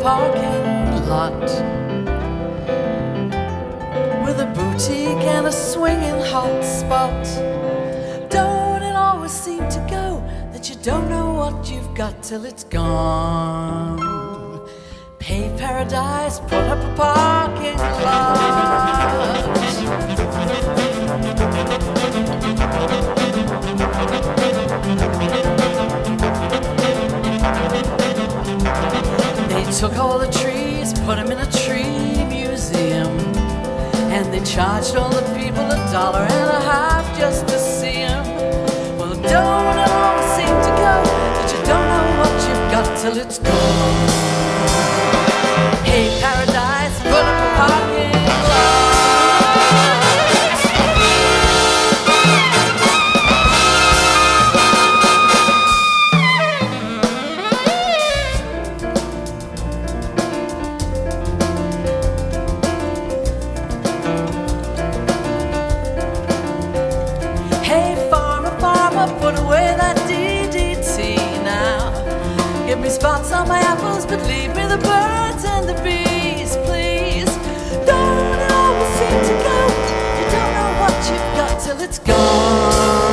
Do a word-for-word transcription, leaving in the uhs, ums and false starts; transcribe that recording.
parking lot with a boutique and a swinging hot spot. Don't it always seem to go that you don't know what you've got till it's gone? Pay paradise, put up a parking lot. They took all the trees, put them in a tree museum, and they charged all the people a dollar and a half just to see them. Well, don't it always seem to go that you don't know what you've got till it's gone? Hey, paradise, put up a parking lot. Hey, farmer, farmer, put away that D D T now. Give me spots on my apples, but leave me the birds and the bees, please. Don't it always seem to go? You don't know what you've got till it's gone.